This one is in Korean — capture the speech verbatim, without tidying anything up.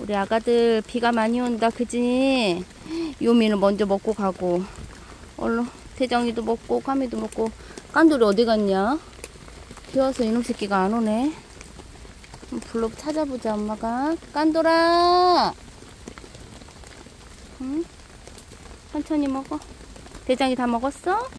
우리 아가들 비가 많이 온다, 그지? 요미는 먼저 먹고 가고. 얼른 대장이도 먹고 까미도 먹고. 깐돌이 어디 갔냐? 비 와서 이놈 새끼가 안 오네. 불러 찾아보자, 엄마가. 깐돌아! 응? 천천히 먹어. 대장이 다 먹었어?